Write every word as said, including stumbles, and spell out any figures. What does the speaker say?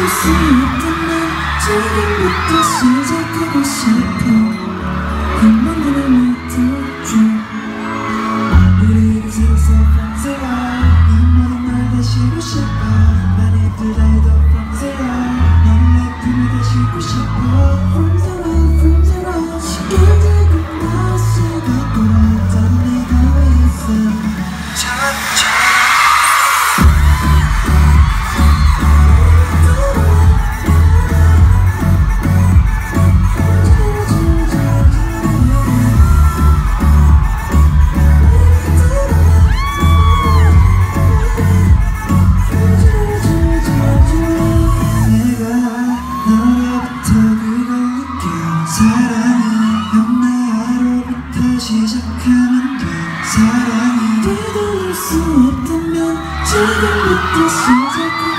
수 없다면 지금부터 시작하고 싶어. 한번더 믿어줘. 우리 이제서 from zero. 이 모든 날 다시고 싶어. 난 이쁘다 해도 from zero. 너는 내 품에 다시고 싶어. From zero, from zero. 쉽게 되고 나서가 돌아왔던 네가 왜 있어. 시작하면 돼. 사랑이 되돌릴 수 없다면 지금부터 시작해.